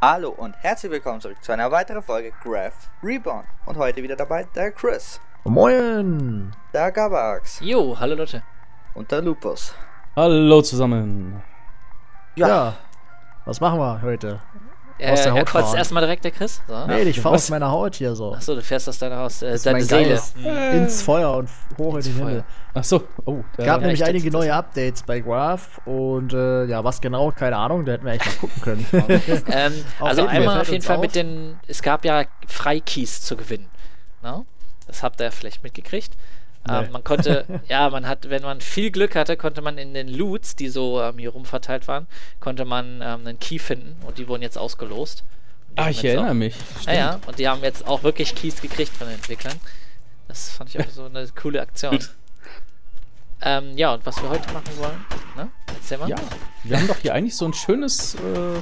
Hallo und herzlich willkommen zurück zu einer weiteren Folge Graph Reborn. Und heute wieder dabei der Chris. Moin! Der Gabax. Jo, hallo Leute. Und der Lupus. Hallo zusammen. Ja, was machen wir heute? Aus der Er Haut kotzt fahren. erstmal direkt der Chris. So. Nee, ich fahr Was? aus meiner Haut hier so. Achso, du fährst aus deiner Haus, Das ist deine mein Seele. Geist. Ins Feuer und hoch in den Feuer. Himmel. Achso, oh. Gab nämlich echt, einige das- neue Updates bei Graph und ja, was genau, keine Ahnung, da hätten wir echt mal gucken können. Auf Also jeden Fall einmal fällt auf jeden uns Fall auf. mit den, es gab ja Freikeys zu gewinnen. No? Das habt ihr vielleicht mitgekriegt. Nee. Man konnte, ja, wenn man viel Glück hatte, konnte man in den Loots, die so hier rumverteilt waren, konnte man einen Key finden und die wurden jetzt ausgelost. Und die Ah, haben ich jetzt erinnere auch, mich. Ja, und die haben jetzt auch wirklich Keys gekriegt von den Entwicklern. Das fand ich auch so eine coole Aktion. Ja, und was wir heute machen wollen, ne? Erzähl mal. Ja, wir haben doch hier eigentlich so ein schönes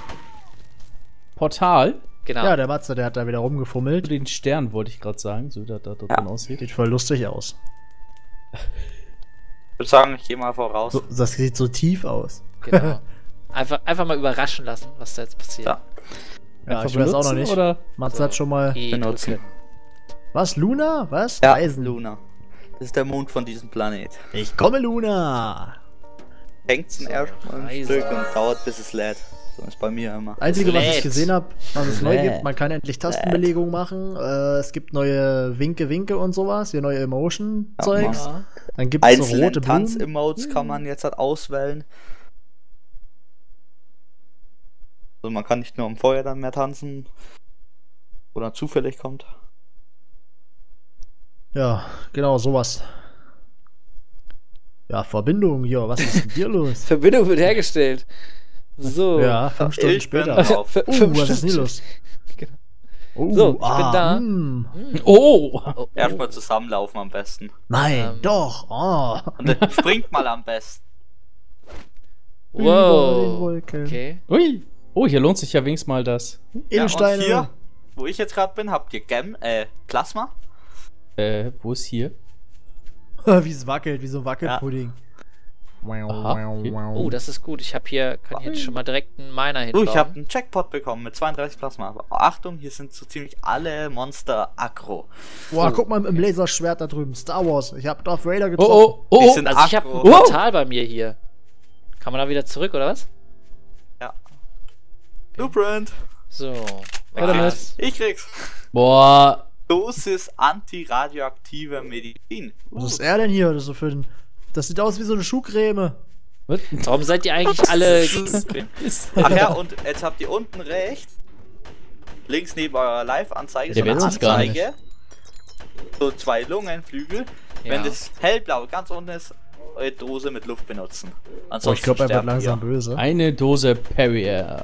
Portal. Genau. Ja, der Matze, der hat da wieder rumgefummelt. Den Stern wollte ich gerade sagen, so wie das da drin aussieht. Sieht voll lustig aus. Ich würde sagen, ich gehe mal voraus. So, das sieht so tief aus. Genau. Einfach mal überraschen lassen, was da jetzt passiert. Ja. Ja, Einfach ich weiß auch noch benutzen, nicht. Oder? Matze hat schon mal... Benutzen. Was, Luna? Was? Ja, Eisen. Luna. Das ist der Mond von diesem Planet. Ich komme, Luna! Hängt's So, erstmal ein Reise. Stück und dauert bis es lädt. So ist bei mir immer. Einzige, was ich lädt. gesehen habe, was es neu Lädt. gibt, man kann endlich Tastenbelegung machen. Es gibt neue Winke und sowas, hier neue Emotion-Zeugs. Ja. Dann gibt es so Einzelne rote Blumen. Tanz-Emotes kann man jetzt halt auswählen. Also man kann nicht nur am Feuer dann mehr tanzen. Oder zufällig kommt. Ja, genau, sowas. Ja, Verbindung, hier, was ist denn hier los? Verbindung wird hergestellt. So. Ja, 5 Stunden Ich bin später. drauf. Was ist denn hier los? Genau. Oh, So, ich bin da. Oh! Oh, Erstmal zusammenlaufen am besten. Nein, Ähm. doch. Oh. Und dann springt mal am besten. Über den Wow. Wolken. Okay. Ui! Oh, hier lohnt sich ja wenigstens mal das. Edelsteine. Ja, und hier, wo ich jetzt gerade bin, habt ihr Plasma. Wo ist hier? Wie es wackelt, wie so ein Wackelpudding. Aha, okay. Oh, das ist gut. Ich habe hier, kann jetzt schon mal direkt einen Miner hinbauen. Ich habe einen Jackpot bekommen mit 32 Plasma. Aber Achtung, hier sind so ziemlich alle Monster aggro. Boah, guck mal im Laserschwert da drüben. Star Wars. Ich hab Darth Vader Oh, getroffen. oh, oh! Die oh. sind Also ich habe ein aggro. Wow. Portal bei mir hier. Kann man da wieder zurück, oder was? Ja. Blueprint. So. Warte mal. Ich krieg's. Boah! Dosis antiradioaktiver Medizin. Was ist er denn hier? Das, ist so für den, das sieht aus wie so eine Schuhcreme. Was? Warum seid ihr eigentlich alle... Ach ja, und jetzt habt ihr unten rechts, links neben eurer Live-Anzeige, so Der eine will uns gar Anzeige. So 2 Lungenflügel. Ja. Wenn das hellblau ganz unten ist, eure Dose mit Luft benutzen. Oh, Ansonsten ich glaube, er wird sterben langsam wir. böse. Eine Dose Perrier.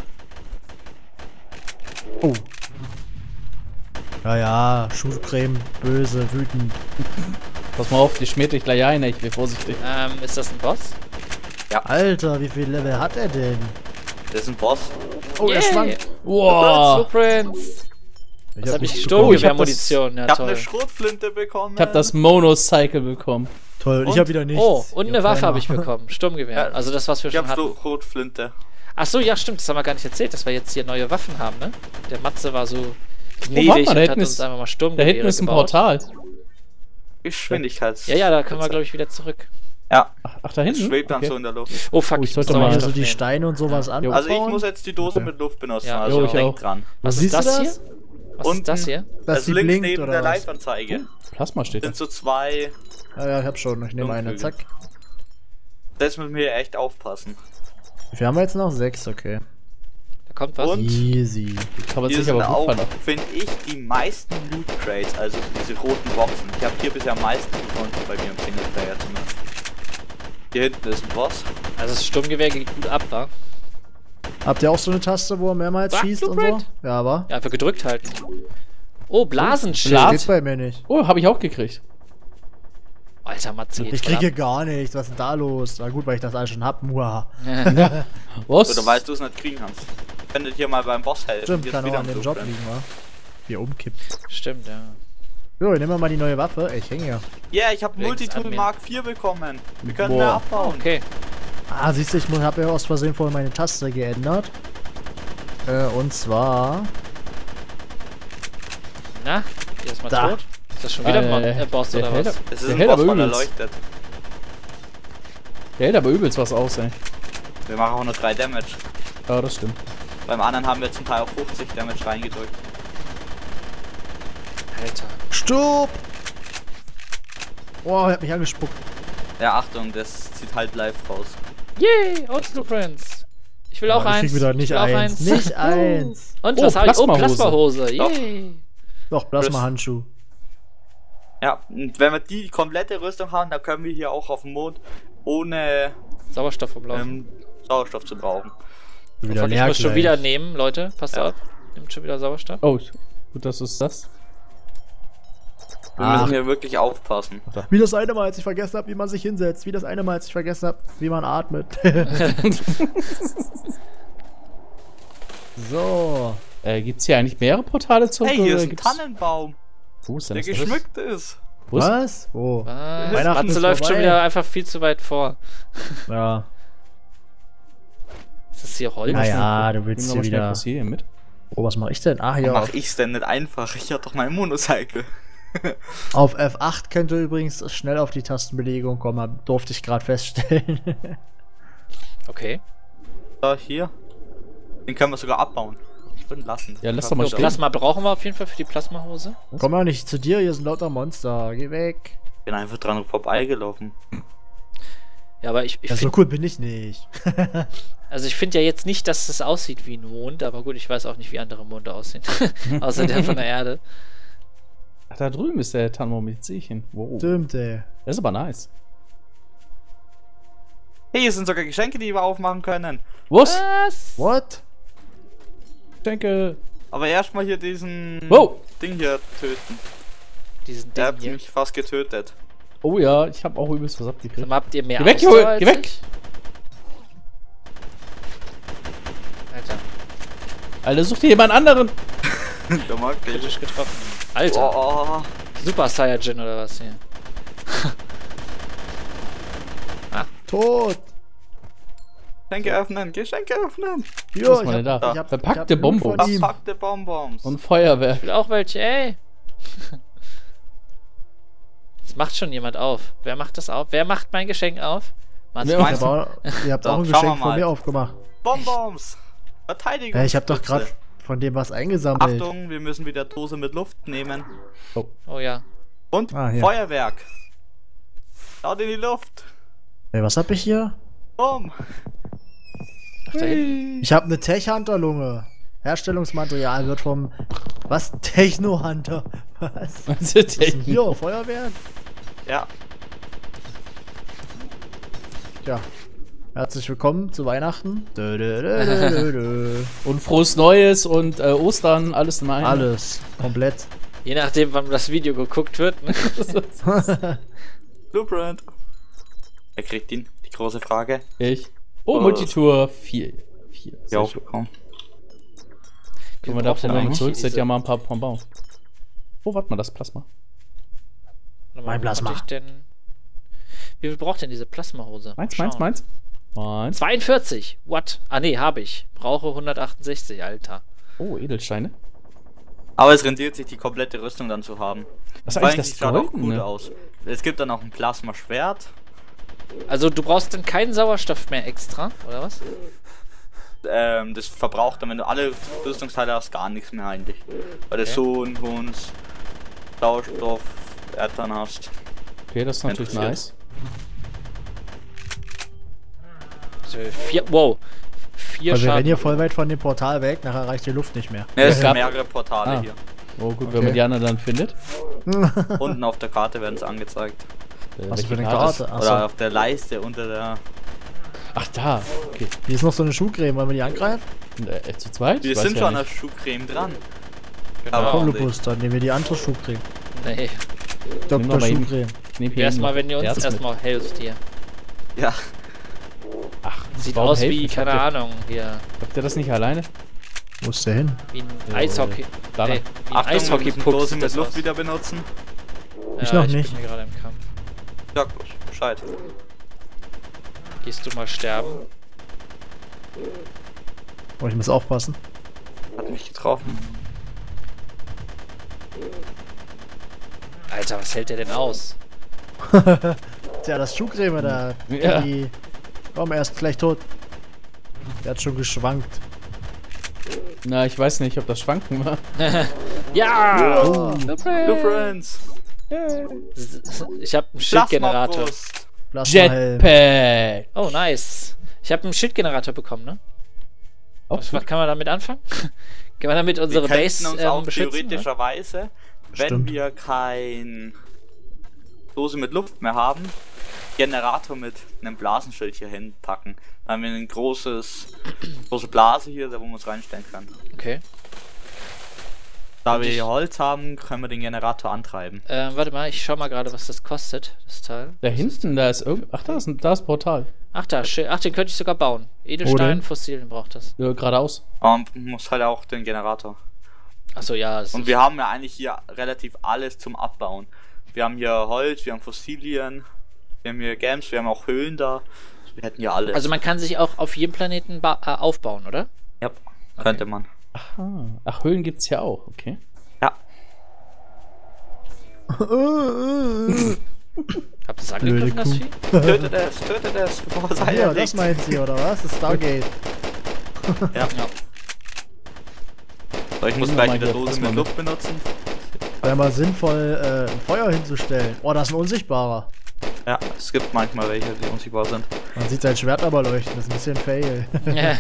Oh. Ja, ja, Schuhcreme, böse, wütend. Pass mal auf, die schmiert dich gleich ein, ich bin vorsichtig. Ist das ein Boss? Alter, wie viel Level hat er denn? Das ist ein Boss. Oh, er schwankt. Wow! Blueprints. Ich Was hab ich? nichts Oh, ich hab Sturmgewehr-Munition. Ja, Ich habe toll. eine Schrotflinte bekommen. Ich hab das Monocycle bekommen. Toll, ich Und? hab wieder nichts. Oh, und Ich eine hab Waffe keine habe ich Ahnung. bekommen. Sturmgewehr. Ja. Also das, was wir Ich schon habe so hatten. Schrotflinte. Ach so, ja stimmt. Das haben wir gar nicht erzählt, dass wir jetzt hier neue Waffen haben, ne? Der Matze war so warte gnädig mal, und da hat hinten uns ist- einfach mal Da Sturmgewehre hinten ist ein gebaut. Portal. Geschwindigkeits. Ja, da können wir, glaube ich, wieder zurück. Ja, Ach, da es hinten? schwebt dann Okay. so in der Luft. Oh, fuck, Oh, ich ich sollte muss mal mal Hier hier so die nehmen. Steine und sowas an. Also ich muss jetzt die Dose mit Luft benutzen, Ja. also Jo, ich denk auch. dran. Was Siehst ist du das das? hier? Was Unten. ist das hier? Dass Also die links blinkt neben oder der was? Live-Anzeige Plasma steht da. sind so 2. Ja, ja, ich hab schon. Ich nehme eine, Lungenflügel. zack. Das müssen wir echt aufpassen. Wir haben jetzt noch 6, okay. Da kommt was. Und? Easy. Kann man Hier sich sind aber gut auch, verlassen. finde ich, die meisten Loot Crates, also diese roten Boxen. Ich habe hier bisher am meisten gefunden, bei mir im Singleplayer zumindest. Hier hinten ist ein Boss. Also das Sturmgewehr geht gut ab, wa? Habt ihr auch so eine Taste, wo er mehrmals Was, schießt und so? Blueprint? Ja, aber. Ja, einfach gedrückt halten. Oh, Blasenschild. Blas- Das geht bei mir nicht. Oh, habe ich auch gekriegt. Alter, Matze geht Ich voll kriege gar nichts. Was ist denn da los? Na gut, weil ich das alles schon hab. Muah. ab. Was? Oder weißt du es nicht kriegen kannst. Wenn du dir mal beim Boss helfen. Stimmt, Hier kann ist auch wieder an ein dem Job Blueprint. liegen, wa? Wie er umkippt. Stimmt, ja. So, nehmen wir mal die neue Waffe. Ich hänge ja. Ja, ich habe Links Multitool an mir. Mark 4 bekommen. Wir können Boah. mehr abbauen. Okay. Ah, siehst du, ich habe ja aus Versehen vorhin meine Taste geändert. Und zwar. Na, hier ist mal Da. tot. Ist das schon wieder ein Boss der oder hält, was? Es ist der ein hält Boss aber von übelst. erleuchtet. Der hält aber übelst was aus, ey. Wir machen auch nur 3 Damage. Ja, das stimmt. Beim anderen haben wir zum Teil auch 50 Damage reingedrückt. Alter. Stopp! Oh, er hat mich angespuckt. Ja, Achtung, das zieht halt live raus. Yay, und Blueprints. Ich will auch Ich eins. krieg wieder Ich nicht will auch eins. Nicht eins. Und Oh, was habe ich? Oh, Plasmahose. Plasmahose. Yay. Doch, Plasma-Handschuh. Ja, und wenn wir die komplette Rüstung haben, dann können wir hier auch auf dem Mond ohne Sauerstoff umlaufen. Sauerstoff zu brauchen. Wieder Ich leer muss schon gleich. wieder nehmen, Leute. Passt Ja. auf. Nimmt schon wieder Sauerstoff. Oh, gut, dass es das. Wir Ach. müssen hier wirklich aufpassen. Wie das eine Mal, als ich vergessen habe, wie man sich hinsetzt. Wie das eine Mal, als ich vergessen habe, wie man atmet. So. Gibt's hier eigentlich mehrere Portale zurück? Hey, hier oder ist ein gibt's... Tannenbaum, Wo ist denn der das? geschmückt ist. Wo ist... Was? Oh. Was? Weihnachten Matze ist läuft schon vorbei. wieder einfach viel zu weit vor. Ja. Ist das hier Holz? Naja, du Nehmen willst wir hier mal schnell wieder. Fossilien mit. Oh, was mache ich denn? Ah, hier Mach auf, ich's denn nicht einfach? Ich hab doch mein Monocycle. auf F8 könnt ihr übrigens schnell auf die Tastenbelegung kommen. Durfte ich gerade feststellen. Okay. Da, hier. Den können wir sogar abbauen. Ich würde ihn lassen. Ja, lass doch mal So, stehen. Plasma brauchen wir auf jeden Fall für die Plasmahose. Komm mal nicht zu dir, hier sind lauter Monster. Geh weg. Ich bin einfach dran vorbeigelaufen. Ja, aber ich Ja, so find, cool bin ich nicht. also ich finde ja jetzt nicht, dass es aussieht wie ein Mond, aber gut, ich weiß auch nicht, wie andere Monde aussehen. Außer der von der Erde. Ach, da drüben ist der Tannenbaum mit Ziechen. Wow. Stimmt, ey. Das ist aber nice. Hey, hier sind sogar Geschenke, die wir aufmachen können. Was? Was? What? Denke. Aber erstmal hier diesen Wow. Ding hier töten. Diesen Der Ding hat hier. mich fast getötet. Oh ja, ich habe auch übelst was Sag abgekriegt. mal, habt ihr mehr Geh weg, Ausdauer Junge, als geh weg. ich? Alter, Alter, such dir jemand anderen. Der mag dich. kritisch getroffen. Alter, Oh, Super Saiyajin oder was hier? Tot. Geschenke öffnen, Geschenke öffnen. Ja, Was mal da? Verpackte Blut von Bonbons. ihm. Verpackte Bonbons. Und Feuerwerk. Ich will auch welche, ey. Das macht schon jemand auf. Wer macht das auf? Wer macht mein Geschenk auf? Mats, Wer Ihr macht- habt So, auch ein schauen wir Geschenk von mal. mir aufgemacht. Bonbons. Verteidigung. Ja, ich habe doch gerade von dem was eingesammelt. Achtung, wir müssen wieder Dose mit Luft nehmen. Oh ja. Und Ah, hier. Feuerwerk. Schaut in die Luft. Ey, was hab ich hier? Bumm. Ach, da hinten. Ich habe eine Tech-Hunter-Lunge. Herstellungsmaterial wird vom... Was? Techno-Hunter? Was? Was ist Was ist denn denn hier? Feuerwerk? Ja. Ja. Herzlich willkommen zu Weihnachten. Dö, dö, dö, dö, dö. Und frohes Neues und Ostern, alles in einem. Alles. Komplett. Je nachdem, wann das Video geguckt wird. Ne? Blueprint. Wer kriegt ihn? Die große Frage. Ich. Oh, Multitour 4. Ja, Sehr auch schön. bekommen. Kommen wir braucht davon denn mal eigentlich zurück, diese- seid ja mal ein paar vom Baum. Oh, warte mal, das Plasma. Warte mal, Mein Plasma. was hatte ich denn? Wie viel braucht denn diese Plasmahose? Meins. 42. What? Ah nee, habe ich. Brauche 168, Alter. Oh, Edelsteine. Aber es rendiert sich, die komplette Rüstung dann zu haben. Was ist Vor eigentlich allem, das die schaut auch Goldene? gut aus. Es gibt dann auch ein Plasmaschwert. Also du brauchst dann keinen Sauerstoff mehr extra, oder was? Das verbraucht dann, wenn du alle Rüstungsteile hast, gar nichts mehr eigentlich. Weil du Okay. so einen hohen Sauerstoff dann hast. Okay, das ist natürlich Interessiert. nice. So, wow. 4 Also wir rennen Schaden. hier voll weit von dem Portal weg, nachher reicht die Luft nicht mehr. Ja, es Ja. sind mehrere Portale Ah. hier. Oh, gut, Okay. wenn man die anderen dann findet. Unten auf der Karte werden es angezeigt. Was welche für eine Karte? Karte? Oder Achso. auf der Leiste unter der. Ach, da. Okay. Hier ist noch so eine Schuhcreme, wollen wir die angreifen? Zu zweit? Wir Ich weiß sind ja schon an der nicht. Schuhcreme dran. Genau. Aber auch Kommlobus, dann nehmen wir die andere Schuhcreme. Nee. Nimm Dr. mal eben. Schuhcreme. Ich nehm hier Erstmal, noch wenn ihr uns Erz mit. erstmal helft hier. Ja. Ach, Sieht warum aus helfen? wie, keine Ahnung, hier. Oh, Habt ihr das nicht alleine? Wo ist der hin? Wie ein Ja, Eishockey. da lang. Wie ein Achtung, wir müssen Eishockey-Puck Dose sieht mit das Luft aus. wieder benutzen. Ich noch Ich nicht. bin hier gerade im Kampf. Sag bloß Bescheid. Gehst du mal sterben? Oh, ich muss aufpassen. mich getroffen. Alter, was hält der denn aus? Tja, das Schuhcreme da. Ja. Die... Komm, er ist gleich tot. Der hat schon geschwankt. Na, ich weiß nicht, ob das Schwanken war. Ja! Oh. Two Friends. Ich habe einen Schildgenerator. Plasmabrust. Plasmahelm. Jetpack! Oh, nice. Ich habe einen Schildgenerator bekommen, ne? Auch Was gut. kann man damit anfangen? Kann man damit unsere Wir könnten Base uns auch beschützen? Ne? theoretischerweise, wenn Stimmt. wir kein Dose mit Luft mehr haben, Generator mit einem Blasenschild hier hinpacken. Dann haben wir eine große Blase hier, da wo man es reinstellen kann. Okay. Da Und wir ich- hier Holz haben, können wir den Generator antreiben. Warte mal, ich schau mal gerade, was das kostet, das Teil. Da hinten, da ist irgend. Ach, da ist Portal. Ach, ach, den könnte ich sogar bauen. Edelstein, denn? Fossilien braucht das. Ja, geradeaus. Aber man muss halt auch den Generator. Achso, ja. Das Und wir haben ja eigentlich hier relativ alles zum Abbauen. Wir haben hier Holz, wir haben Fossilien, wir haben hier Gems, wir haben auch Höhlen da. Wir hätten ja alles. also man kann sich auch auf jedem Planeten aufbauen, oder? ja, könnte man. Ah. Ach, Höhlen gibt's ja auch, okay. Ja. Habt ihr es angegriffen, das Vieh? Tötet es, bevor es Ja, Eier das legt. meint sie, oder was? Das Stargate. Ja. Ja. So, ich muss Nehmen wir gleich mal wieder hier Dose Plasma mit Luft benutzen. Wäre mal sinnvoll, ein Feuer hinzustellen. Oh, das ist ein Unsichtbarer. Ja, es gibt manchmal welche, die unsichtbar sind. Man sieht sein Schwert aber leuchten. Das ist ein bisschen fail. Ja.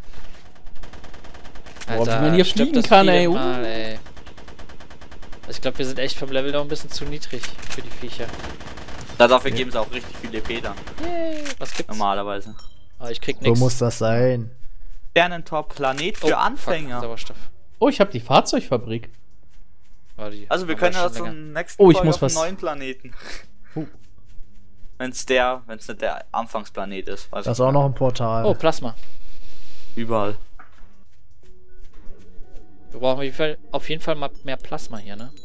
Boah, wie man hier stirbt fliegen das kann, Vieh ey. denn mal, ey. Ich glaube, wir sind echt vom Level noch ein bisschen zu niedrig für die Viecher. Dafür geben sie auch richtig viele EP dann, Yay. Was gibt's? normalerweise. Aber ich krieg So nichts. muss das sein. Sternentop, Planet für Anfänger. Sauerstoff. Oh, ich habe die Fahrzeugfabrik. War die- Also wir war können schon ja länger. zum nächsten Oh, ich Folge muss auf einen was- neuen Planeten. Oh. Wenn's nicht der Anfangsplanet ist. Weiß Das ich ist auch noch ein Portal. Oh, Plasma. überall. Wir brauchen auf jeden Fall mal mehr Plasma hier, ne?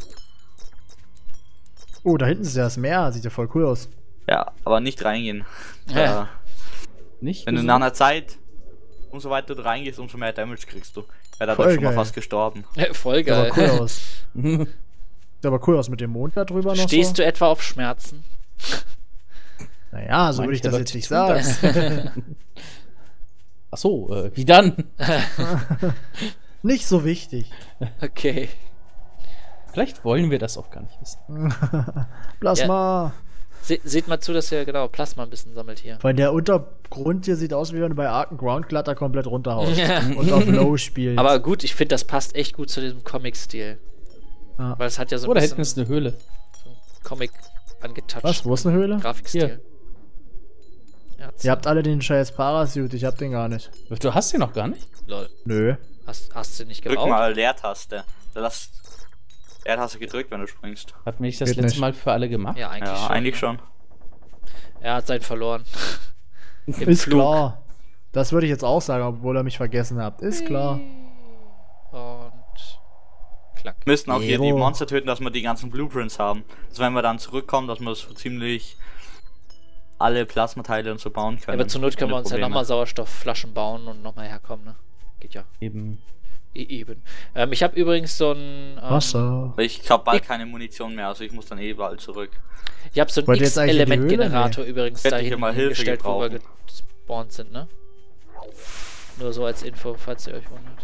Oh, da hinten ist ja das Meer. Sieht ja voll cool aus. Ja, aber nicht reingehen. Ja. Nicht Wenn du gesund? nach einer Zeit, umso weiter du reingehst, umso mehr Damage kriegst du. Ja, da Voll schon mal geil. fast gestorben. Voll Sieht aber geil. cool aus. Sieht aber cool aus mit dem Mond da drüber noch Stehst so. du etwa auf Schmerzen? Naja, so würde ich das Manche jetzt Leute nicht tun sagen. Ach so, wie dann? Nicht so wichtig. Okay. Vielleicht wollen wir das auch gar nicht wissen. Plasma. Seht mal zu, dass ihr genau Plasma ein bisschen sammelt hier. Weil der Untergrund hier sieht aus, wie wenn du bei Arken Ground Glatter komplett runterhaust. Ja. Und auf Low spielst. Aber gut, ich finde, das passt echt gut zu diesem Comic-Stil. Ja. Weil es hat ja so Oh, ein da bisschen hinten ist eine Höhle. Comic angetouched. Was? Wo ist eine Höhle? Grafikstil. Hier. Ja, Ihr habt alle den scheiß Parasuit, ich hab den gar nicht. Du hast den noch gar nicht? lol. Nö. Hast du nicht Drück gebaut? mal Leertaste. Da lass Leertaste gedrückt, wenn du springst. Hat mich das Geht letzte nicht. Mal für alle gemacht? Ja, eigentlich Ja, schon. eigentlich ne? schon. Er hat sein verloren. Im Ist Flug. klar. Das würde ich jetzt auch sagen, obwohl ihr mich vergessen habt. Ist klar. Und klack. Wir müssten auch hier die Ero. Monster töten, dass wir die ganzen Blueprints haben. Also wenn wir dann zurückkommen, dass wir so ziemlich alle Plasmateile und so bauen Ja, können. aber zur Not können wir Ohne uns ja Probleme. nochmal Sauerstoffflaschen bauen und nochmal herkommen, ne? Geht ja. Eben. Eben. Ich habe übrigens so ein. Wasser. Ich hab bald keine Munition mehr, also ich muss dann eh bald zurück. Ich habe so einen Wollt ihr jetzt eigentlich in die Höhle? X-Element-Generator übrigens Hätte da ich ja mal Hilfe hingestellt, wo wir gebrauchen. gespawnt sind, ne? Nur so als Info, falls ihr euch wundert.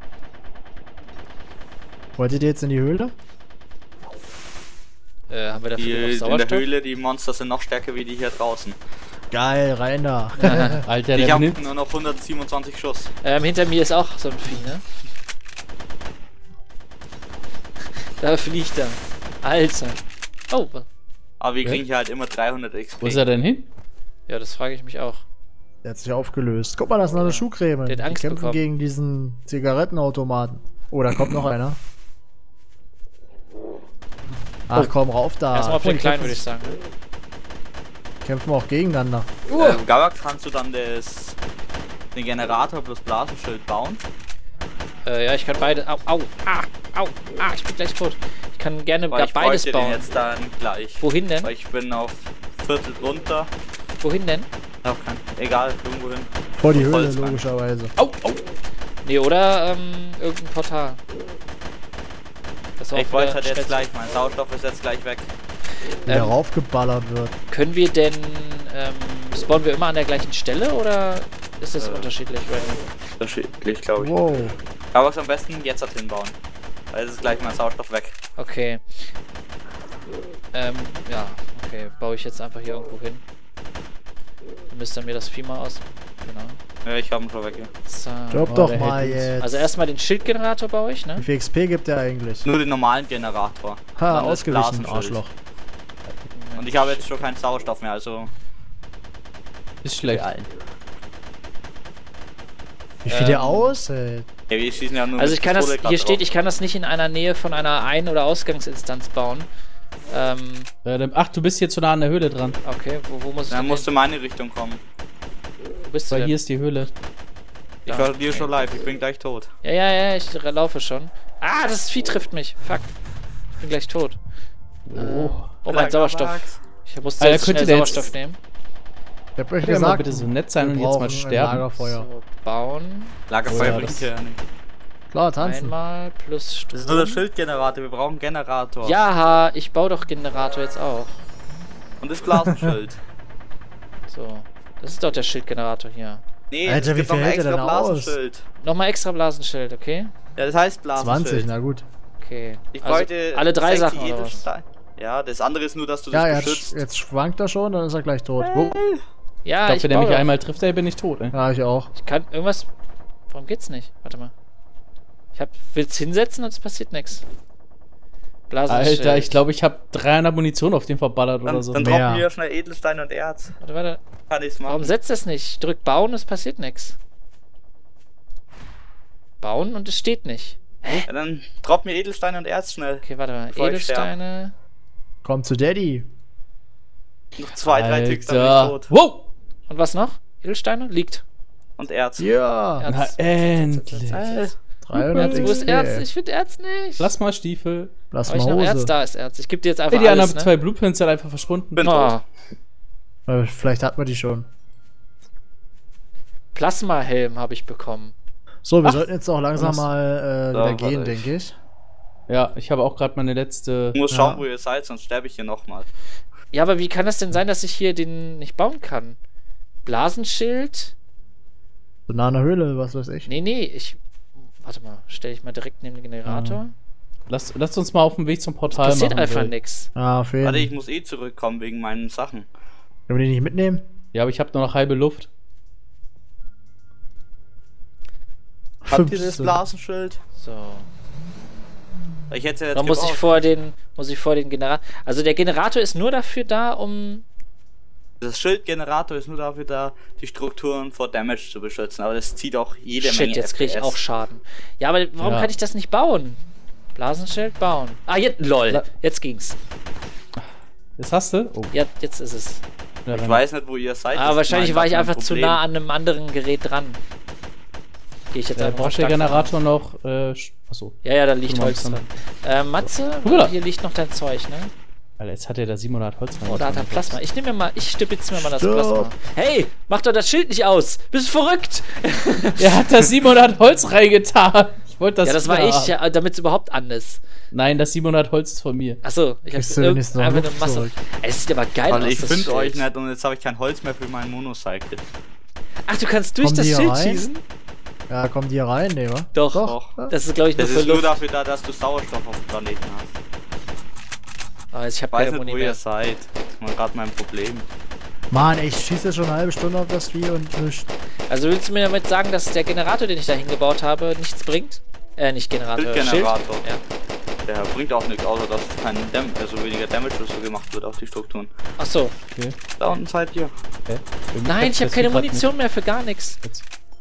Wolltet ihr jetzt in die Höhle? Haben wir dafür Die, noch in der Sauerstoff? Höhle, die Monster sind noch stärker wie die hier draußen. Geil, rein da. Alter, Ich der habe nimmt. nur noch 127 Schuss. Hinter mir ist auch so ein Vieh, ne? Da fliegt er. Alter. Oh, Aber wir Ja. kriegen hier halt immer 300 XP. Wo ist er denn hin? ja, das frage ich mich auch. Der hat sich aufgelöst. Guck mal, das ist noch eine Schuhcreme. Der hat Die Angst kämpfen bekommen. gegen diesen Zigarettenautomaten. Oh, da kommt noch einer. Ach komm, rauf da. Erstmal auf Guck mal, den die Kleinen, kämpfen- würde ich sagen. Ne? Kämpfen auch gegeneinander. Gabak, kannst du dann den Generator plus Blasenschild bauen? Ja, ich kann beide. Au, au, ich bin gleich tot. Ich kann gerne Weil ich beides bräuchte den bauen. jetzt dann gleich. Wohin denn? Weil ich bin auf Viertel drunter. Wohin denn? Egal, irgendwo hin. Vor die Höhle, Holz rein. logischerweise. Au, au. Nee, oder irgendein Portal. Das auch Ich wollte wieder halt jetzt schnell- gleich, mein Sauerstoff ist jetzt gleich weg. Der raufgeballert wird. Können wir denn, spawnen wir immer an der gleichen Stelle oder ist das unterschiedlich? Unterschiedlich, glaube ich. Wow. Aber es am besten jetzt halt hinbauen. Weil es ist gleich mein Sauerstoff weg. Okay. Ja, okay. Baue ich jetzt einfach hier irgendwo hin. Dann müsst ihr mir das Vieh mal aus. Genau. Ja, ich habe ihn schon weg hier. Zack. Drop Oh, doch der mal hält uns. jetzt. Also erstmal den Schildgenerator baue ich, ne? Wie viel XP gibt der eigentlich? Nur den normalen Generator. Ha, Dann das ausgewichen, Blasenschild. Arschloch. Und ich habe jetzt schon keinen Sauerstoff mehr, also. Ist schlecht. Wie viel der aushält? Ja, wir schießen ja nur Also mit ich kann das, Pistole grad hier steht, drauf. ich kann das nicht in einer Nähe von einer Ein- oder Ausgangsinstanz bauen. Ach, du bist hier zu nah an der Höhle dran. Okay, wo muss ich Dann denn musst du hin? in meine Richtung kommen. Wo bist du Weil denn? hier ist die Höhle. Ich Da, war dir okay. schon live, ich bin gleich tot. Ja, ich laufe schon. Ah, das Vieh trifft mich. Fuck. Ich bin gleich tot. Oh, mein Sauerstoff. Ich muss Alter, jetzt könnte schnell der jetzt- Sauerstoff nehmen. Ich hab euch Könnt ihr mal gesagt, bitte so nett sein wir und jetzt mal brauchen ein sterben? Lagerfeuer. So, bauen. Lagerfeuer Oh ja, bringt das- ja nicht. Klar, tanzen. Einmal plus Strom. Das ist nur der Schildgenerator, wir brauchen einen Generator. Ja, ich baue doch Generator jetzt auch. Und das Blasenschild. So. Das ist doch der Schildgenerator hier. Nee, Alter, es wie gibt noch viel ein hält der extra denn aus? Blasenschild. Nochmal extra Blasenschild, okay? Ja, das heißt Blasenschild. 20, na gut. Okay. Ich Also, bräuchte alle drei 60 Sachen oder was? Edelsteine. Ja, das andere ist nur, dass du Ja, das jetzt, beschützt. jetzt schwankt er schon, dann ist er gleich tot. Oh, Ja, Ich ich glaube, wenn er baue mich doch. einmal trifft, ey, bin ich tot, ey. ja, ich auch. Ich kann irgendwas... Warum geht's nicht? Warte mal. Will's hinsetzen und es passiert nichts. Blasenschild. Alter, ich glaube, ich habe 300 Munition auf den verballert oder so. Dann Mehr. droppen wir schnell Edelsteine und Erz. Warte. Kann ich's machen. Warum setzt das nicht? Ich drück bauen, es passiert nichts. Bauen und es steht nicht. Ja, dann drop mir Edelsteine und Erz schnell. Okay, warte mal. Bevor ich Edelsteine. Komm zu Daddy. Noch 2, 3 Ticks, dann bin ich Alter. tot. Wow! Und was noch? Edelsteine? Liegt. Und Erz. Ja. Erz. Na, endlich. 300 Wo ist XP. Erz? Ich finde Erz nicht. Lass mal Stiefel. Lass Habe ich mal noch Erz? Hose. Da ist Erz. Ich gebe dir jetzt einfach Ey, die anderen alles, ne? 2 Blueprints sind einfach verschwunden. Bin Oh, tot. Vielleicht hat man die schon. Plasmahelm habe ich bekommen. So, wir Ach, sollten jetzt auch langsam was? mal Da, wieder warte gehen, ich. denke ich. Ja, ich habe auch gerade meine letzte... Ich muss Ja. schauen, wo ihr seid, sonst sterbe ich hier nochmal. Ja, aber wie kann das denn sein, dass ich hier den nicht bauen kann? Blasenschild? So nah an der Höhle, was weiß ich. Nee, ich... Warte mal, stelle ich mal direkt neben den Generator. Lasst uns mal auf dem Weg zum Portal Passiert machen. einfach weil- nix. Ah, fehlen. Warte, ich muss eh zurückkommen wegen meinen Sachen. Können wir die nicht mitnehmen? Ja, aber ich habe nur noch halbe Luft. Habt ihr das 15. Blasenschild? So. Ich hätte jetzt Dann muss ich gebraucht. vor den Generator... Also der Generator ist nur dafür da, um... Das Schildgenerator ist nur dafür da, die Strukturen vor Damage zu beschützen, aber das zieht auch jede Shit, Menge jetzt kriege ich FPS. auch Schaden. Ja, aber warum Ja. kann ich das nicht bauen? Blasenschild bauen. Ah, jetzt... LOL. La- Jetzt ging's. Das hast du? Oh, Ja, jetzt ist es. ja, Ich dann- weiß nicht, wo ihr seid. das Aber ist wahrscheinlich mein- war ich mein einfach zu Problem. nah an einem anderen Gerät dran. Gehe ich jetzt einfach braucht der stark Generator noch... Achso. von. Ja, da liegt Guck mal, Holz was dran. Matze, Guck mal da. hier liegt noch dein Zeug, ne? Alter, jetzt hat er da 700 Holz rein. Oh, da hat er Plasma. Ich stibitze mir mal das Stopp. Plasma. Hey, mach doch das Schild nicht aus. Bist du verrückt? Er hat da 700 Holz reingetan. Ich wollte das Ja, das war wieder ich, haben. ja, damit es überhaupt an ist. Nein, das 700 Holz ist von mir. Achso, ich Kriegst hab du wenigstens noch einfach eine Luft Masse. zurück. Ey, es sieht aber geil Weil aus. ich das finde Schild. euch nicht und jetzt habe ich kein Holz mehr für meinen Monocycle. Ach, du kannst durch Kommen das die hier Schild rein? schießen? Ja, kommen die hier rein? Nee, wa? Doch. Doch. Ja. Das ist, glaube ich, nur Das für ist nur Luft. dafür da, dass du Sauerstoff auf dem Planeten hast. Aber ich habe Ich weiß keine nicht, Muni wo ihr mehr. seid. Das ist mal gerade mein Problem. Mann, ich schieße jetzt schon eine halbe Stunde auf das Vieh und nichts. Also willst du mir damit sagen, dass der Generator, den ich da hingebaut habe, nichts bringt? Nicht Generator, Schildgenerator. Schild? Ja. Der bringt auch nichts, außer dass also weniger Damage oder so gemacht wird auf die Strukturen. Ach so. Okay. Da unten seid ihr. Hä? Nein, ich habe Das keine geht grad Munition mehr für gar nichts. nicht.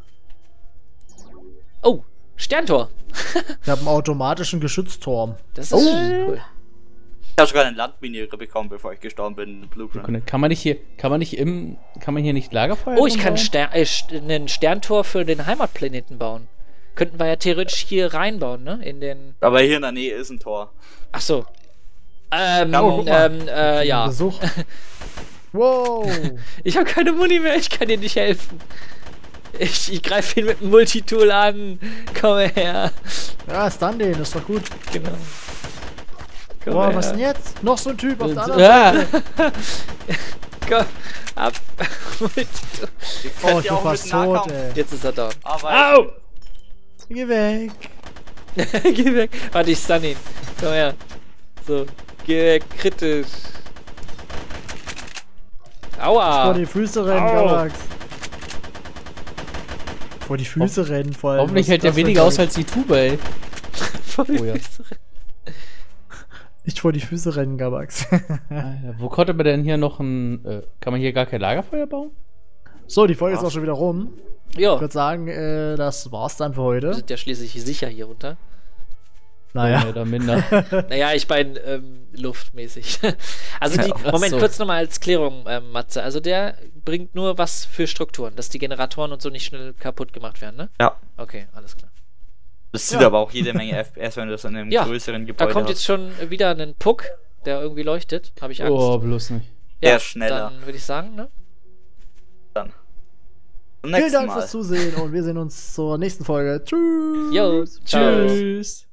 Oh, Sterntor. Ich habe einen automatischen Geschützturm. Das ist Oh. cool. Ich habe sogar eine Landmine bekommen, bevor ich gestorben bin in Blueprint. Sekunde. Kann man hier nicht Lagerfeuer Oh, ich kann bauen? einen Sterntor für den Heimatplaneten bauen. Könnten wir ja theoretisch hier reinbauen, ne? In den... Aber hier in der Nähe ist ein Tor. Ach so. guck mal. Ja. Besuch. Wow. Ich habe keine Muni mehr, ich kann dir nicht helfen. Ich greife ihn mit dem Multitool an. Komm her. Ja, stun den, ist doch gut. Genau. Komm Boah, her. was denn jetzt? Noch so ein Typ auf der anderen Ja. Seite. Komm, ab. Multitool. Ihr Oh, könnt ich ja bin auch mit fast tot, Nahkampf ey. Jetzt ist er down. arbeiten. Au! Geh weg. Geh weg. Warte, ich stun ihn. Komm her. So, geh weg. Kritisch. Aua. Vor die Füße rennen, Au. Galax. Vor die Füße rennen, vor allem. Hoffentlich Was hält ist der das für weniger ein aus als die Tube, ey. Vor die Oh ja. Füße. Nicht vor die Füße rennen, Gabax. Alter, wo konnte man denn hier noch ein. Kann man hier gar kein Lagerfeuer bauen? So, die Folge ist auch schon wieder rum. Ja. Ich würde sagen, das war's dann für Wir heute. sind ja schließlich sicher hier runter. Naja. Mehr oder minder. Naja, ich meine, luftmäßig. Also die, Ach Moment, so. kurz nochmal als Klärung, Matze. Also der bringt nur was für Strukturen, dass die Generatoren und so nicht schnell kaputt gemacht werden, ne? Ja. Okay, alles klar. Das zieht Ja. aber auch jede Menge FPS, wenn du das in einem Ja, größeren Da Gebäude kommt hast. jetzt schon wieder ein Puck, der irgendwie leuchtet. Habe ich Angst. Oh, bloß nicht. Der ist schneller. Dann würde ich sagen, ne? Zum Vielen nächsten Dank Mal. fürs Zusehen und wir sehen uns zur nächsten Folge. Tschüss. Jo, ciao. Tschüss.